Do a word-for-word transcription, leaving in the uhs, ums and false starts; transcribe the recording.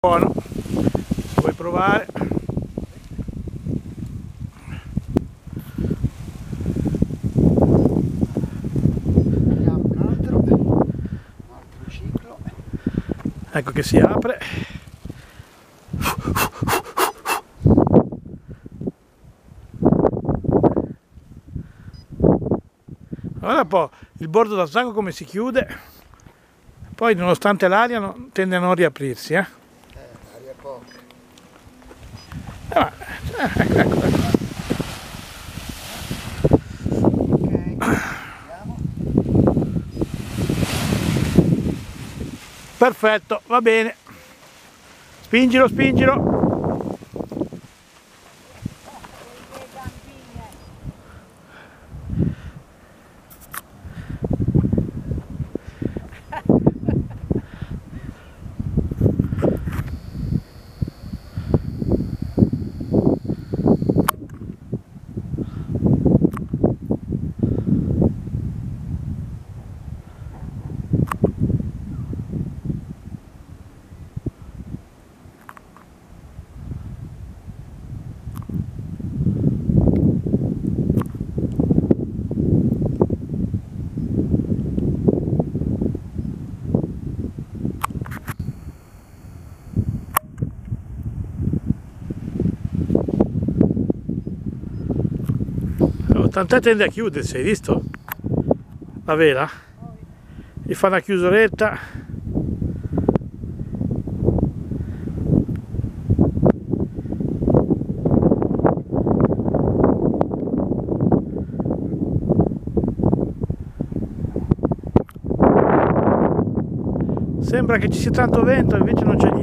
Buono, vuoi provare? Vediamo un altro, un altro ciclo. Ecco che si apre. Guarda un po' il bordo da zago come si chiude, poi nonostante l'aria no, tende a non riaprirsi. Eh? Eh, aria poca. Eh, ma, eh, ecco, ecco, ecco. Ok, vediamo. Perfetto, va bene. Spingilo, spingilo. Tant'è tende a chiudersi, hai visto? La vela? Gli fa una chiusoretta. Sembra che ci sia tanto vento, invece non c'è niente.